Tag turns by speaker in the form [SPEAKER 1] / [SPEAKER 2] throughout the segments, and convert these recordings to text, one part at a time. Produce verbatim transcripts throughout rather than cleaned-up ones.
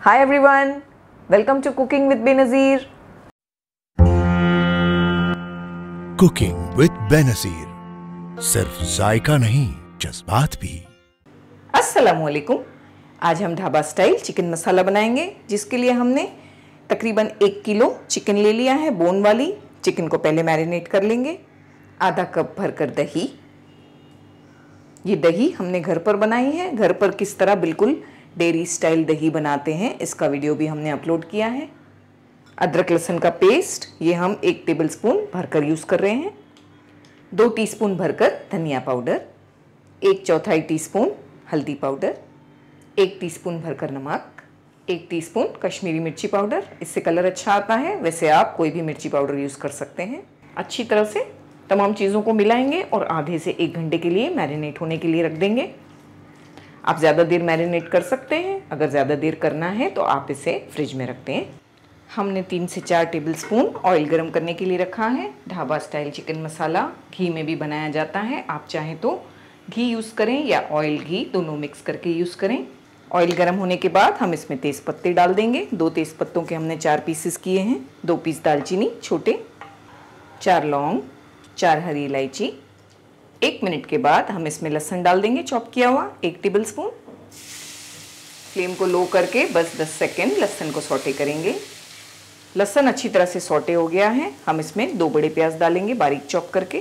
[SPEAKER 1] Hi everyone, welcome to Cooking with Benazir.
[SPEAKER 2] Cooking with Benazir, सिर्फ जायका नहीं जज्बात भी।
[SPEAKER 1] अस्सलामुअलैकुम। आज हम ढाबा स्टाइल चिकन मसाला बनाएंगे, जिसके लिए हमने तकरीबन एक किलो चिकन ले लिया है। बोन वाली चिकन को पहले मैरिनेट कर लेंगे। आधा कप भरकर दही, ये दही हमने घर पर बनाई है। घर पर किस तरह बिल्कुल डेयरी स्टाइल दही बनाते हैं, इसका वीडियो भी हमने अपलोड किया है। अदरक लहसुन का पेस्ट, ये हम एक टेबलस्पून भरकर यूज़ कर रहे हैं। दो टीस्पून भरकर धनिया पाउडर, एक चौथाई टीस्पून हल्दी पाउडर, एक टीस्पून भरकर नमक, एक टीस्पून कश्मीरी मिर्ची पाउडर। इससे कलर अच्छा आता है। वैसे आप कोई भी मिर्ची पाउडर यूज़ कर सकते हैं। अच्छी तरह से तमाम चीज़ों को मिलाएंगे और आधे से एक घंटे के लिए मैरिनेट होने के लिए रख देंगे। आप ज़्यादा देर मैरिनेट कर सकते हैं। अगर ज़्यादा देर करना है तो आप इसे फ्रिज में रखते हैं। हमने तीन से चार टेबलस्पून ऑयल गरम करने के लिए रखा है। ढाबा स्टाइल चिकन मसाला घी में भी बनाया जाता है। आप चाहें तो घी यूज़ करें या ऑयल घी दोनों मिक्स करके यूज़ करें। ऑयल गरम होने के बाद हम इसमें तेज़ पत्ते डाल देंगे। दो तेज़ पत्तों के हमने चार पीसेस किए हैं। दो पीस दालचीनी छोटे, चार लौंग, चार हरी इलायची। एक मिनट के बाद हम इसमें लहसुन डाल देंगे, चॉप किया हुआ एक टेबलस्पून। फ्लेम को लो करके बस दस सेकेंड लहसुन को सौटे करेंगे। लहसुन अच्छी तरह से सौटे हो गया है। हम इसमें दो बड़े प्याज डालेंगे बारीक चॉप करके।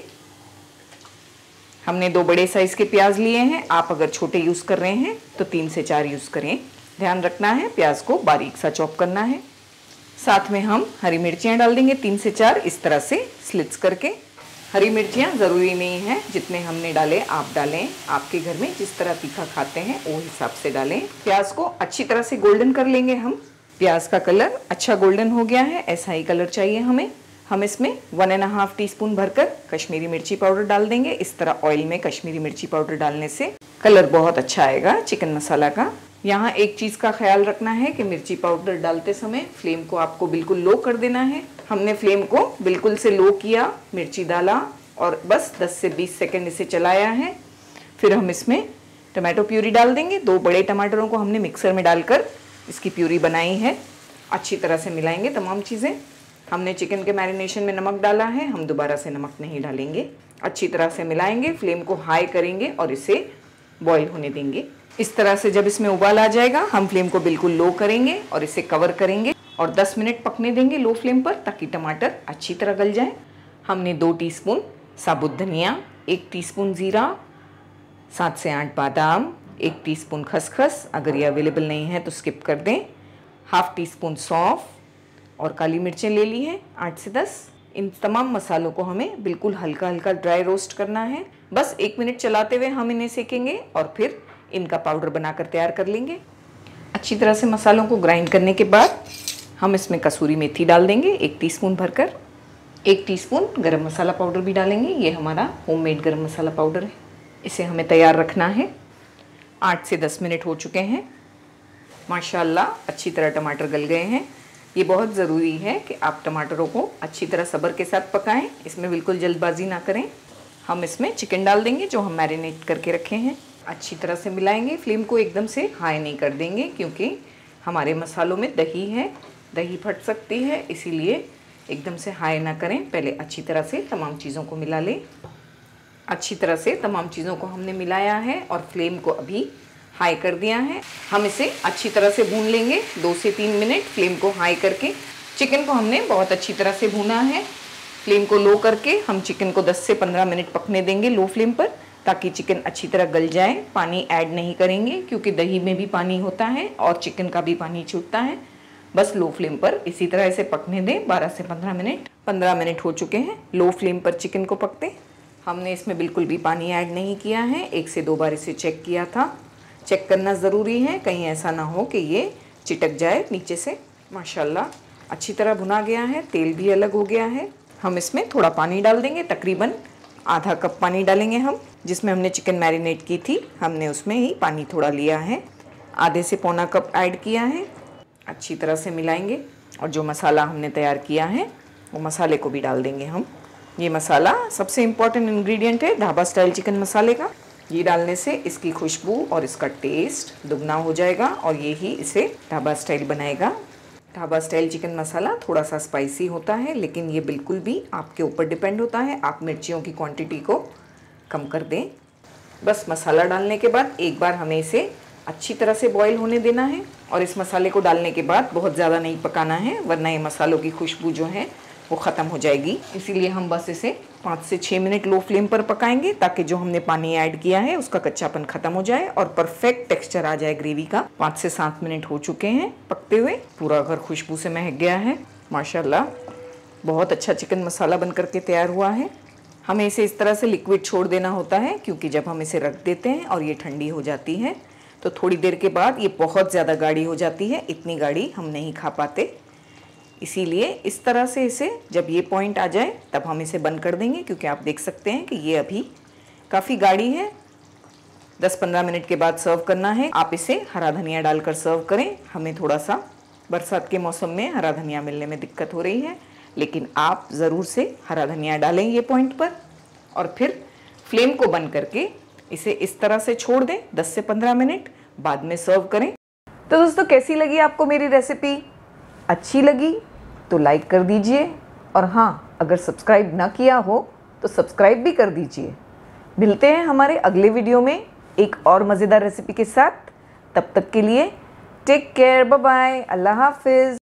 [SPEAKER 1] हमने दो बड़े साइज के प्याज लिए हैं। आप अगर छोटे यूज़ कर रहे हैं तो तीन से चार यूज़ करें। ध्यान रखना है प्याज को बारीक सा चॉप करना है। साथ में हम हरी मिर्चियाँ डाल देंगे, तीन से चार इस तरह से स्लिट्स करके। हरी मिर्चियाँ ज़रूरी नहीं है जितने हमने डाले आप डालें। आपके घर में जिस तरह तीखा खाते हैं वो हिसाब से डालें। प्याज को अच्छी तरह से गोल्डन कर लेंगे हम। प्याज का कलर अच्छा गोल्डन हो गया है, ऐसा ही कलर चाहिए हमें। हम इसमें one and half teaspoon भरकर कश्मीरी मिर्ची पाउडर डाल देंगे। इस तरह ऑयल में कश्मीरी मिर्ची पाउडर डालने से कलर बहुत अच्छा आएगा चिकन मसाला का। यहाँ एक चीज़ का ख्याल रखना है कि मिर्ची पाउडर डालते समय फ्लेम को आपको बिल्कुल लो कर देना है। हमने फ्लेम को बिल्कुल से लो किया, मिर्ची डाला और बस दस से बीस सेकंड इसे चलाया है। फिर हम इसमें टमाटो प्यूरी डाल देंगे। दो बड़े टमाटरों को हमने मिक्सर में डालकर इसकी प्यूरी बनाई है। अच्छी तरह से मिलाएंगे तमाम चीज़ें। हमने चिकन के मैरिनेशन में नमक डाला है, हम दोबारा से नमक नहीं डालेंगे। अच्छी तरह से मिलाएंगे, फ्लेम को हाई करेंगे और इसे बॉईल होने देंगे। इस तरह से जब इसमें उबाल आ जाएगा हम फ्लेम को बिल्कुल लो करेंगे और इसे कवर करेंगे और दस मिनट पकने देंगे लो फ्लेम पर, ताकि टमाटर अच्छी तरह गल जाए। हमने दो टीस्पून साबुत धनिया, एक टीस्पून ज़ीरा, सात से आठ बादाम, एक टीस्पून खसखस, अगर ये अवेलेबल नहीं है तो स्किप कर दें, हाफ टी स्पून सौंफ और काली मिर्चें ले ली हैं आठ से दस। इन तमाम मसालों को हमें बिल्कुल हल्का हल्का ड्राई रोस्ट करना है। बस एक मिनट चलाते हुए हम इन्हें सेकेंगे और फिर इनका पाउडर बनाकर तैयार कर लेंगे। अच्छी तरह से मसालों को ग्राइंड करने के बाद हम इसमें कसूरी मेथी डाल देंगे एक टीस्पून भरकर। एक टीस्पून गरम मसाला पाउडर भी डालेंगे। ये हमारा होममेड गरम मसाला पाउडर है। इसे हमें तैयार रखना है। आठ से दस मिनट हो चुके हैं। माशाल्लाह अच्छी तरह टमाटर गल गए हैं। ये बहुत ज़रूरी है कि आप टमाटरों को अच्छी तरह सब्र के साथ पकाएं। इसमें बिल्कुल जल्दबाजी ना करें। हम इसमें चिकन डाल देंगे जो हम मैरिनेट करके रखे हैं। अच्छी तरह से मिलाएंगे। फ्लेम को एकदम से हाई नहीं कर देंगे क्योंकि हमारे मसालों में दही है, दही फट सकती है, इसीलिए एकदम से हाई ना करें। पहले अच्छी तरह से तमाम चीज़ों को मिला लें। अच्छी तरह से तमाम चीज़ों को हमने मिलाया है और फ्लेम को अभी हाई कर दिया है। हम इसे अच्छी तरह से भून लेंगे दो से तीन मिनट फ्लेम को हाई करके। चिकन को हमने बहुत अच्छी तरह से भूना है। फ्लेम को लो करके हम चिकन को दस से पंद्रह मिनट पकने देंगे लो फ्लेम पर, ताकि चिकन अच्छी तरह गल जाए। पानी ऐड नहीं करेंगे क्योंकि दही में भी पानी होता है और चिकन का भी पानी छूटता है। बस लो फ्लेम पर इसी तरह इसे पकने दें बारह से पंद्रह मिनट। पंद्रह मिनट हो चुके हैं लो फ्लेम पर चिकन को पकते। हमने इसमें बिल्कुल भी पानी ऐड नहीं किया है। एक से दो बार इसे चेक किया था। चेक करना ज़रूरी है, कहीं ऐसा ना हो कि ये चिटक जाए नीचे से। माशाल्लाह अच्छी तरह भुना गया है, तेल भी अलग हो गया है। हम इसमें थोड़ा पानी डाल देंगे, तकरीबन आधा कप पानी डालेंगे हम। जिसमें हमने चिकन मैरिनेट की थी हमने उसमें ही पानी थोड़ा लिया है, आधे से पौना कप ऐड किया है। अच्छी तरह से मिलाएंगे और जो मसाला हमने तैयार किया है वो मसाले को भी डाल देंगे हम। ये मसाला सबसे इम्पॉर्टेंट इंग्रेडिएंट है ढाबा स्टाइल चिकन मसाले का। ये डालने से इसकी खुशबू और इसका टेस्ट दुगना हो जाएगा और ये ही इसे ढाबा स्टाइल बनाएगा। ढाबा स्टाइल चिकन मसाला थोड़ा सा स्पाइसी होता है, लेकिन ये बिल्कुल भी आपके ऊपर डिपेंड होता है, आप मिर्चियों की क्वांटिटी को कम कर दें। बस मसाला डालने के बाद एक बार हमें इसे अच्छी तरह से बॉईल होने देना है और इस मसाले को डालने के बाद बहुत ज़्यादा नहीं पकाना है, वरना ये मसालों की खुशबू जो है वो ख़त्म हो जाएगी। इसीलिए हम बस इसे पाँच से छः मिनट लो फ्लेम पर पकाएंगे, ताकि जो हमने पानी ऐड किया है उसका कच्चापन ख़त्म हो जाए और परफेक्ट टेक्सचर आ जाए ग्रेवी का। पाँच से सात मिनट हो चुके हैं पकते हुए, पूरा घर खुशबू से महक गया है माशाल्लाह। बहुत अच्छा चिकन मसाला बन करके तैयार हुआ है। हमें इसे इस तरह से लिक्विड छोड़ देना होता है, क्योंकि जब हम इसे रख देते हैं और ये ठंडी हो जाती है तो थोड़ी देर के बाद ये बहुत ज़्यादा गाढ़ी हो जाती है। इतनी गाढ़ी हम नहीं खा पाते, इसीलिए इस तरह से इसे जब ये पॉइंट आ जाए तब हम इसे बंद कर देंगे, क्योंकि आप देख सकते हैं कि ये अभी काफ़ी गाढ़ी है। दस पंद्रह मिनट के बाद सर्व करना है। आप इसे हरा धनिया डालकर सर्व करें। हमें थोड़ा सा बरसात के मौसम में हरा धनिया मिलने में दिक्कत हो रही है, लेकिन आप ज़रूर से हरा धनिया डालें ये पॉइंट पर और फिर फ्लेम को बंद करके इसे इस तरह से छोड़ दें दस से पंद्रह मिनट, बाद में सर्व करें। तो दोस्तों, कैसी लगी आपको मेरी रेसिपी? अच्छी लगी तो लाइक कर दीजिए और हाँ, अगर सब्सक्राइब ना किया हो तो सब्सक्राइब भी कर दीजिए। मिलते हैं हमारे अगले वीडियो में एक और मज़ेदार रेसिपी के साथ। तब तक के लिए टेक केयर, बाय बाय, अल्लाह हाफिज़।